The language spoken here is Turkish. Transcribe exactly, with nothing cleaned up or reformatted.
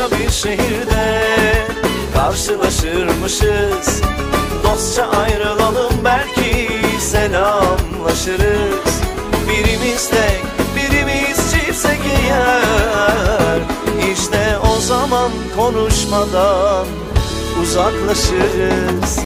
bir şehirde karşılaşırmışız. Dostça ayrılalım, belki selamlaşırız. Birimiz tek, birimiz çiftsek eğer, İşte o zaman konuşmadan uzaklaşırız.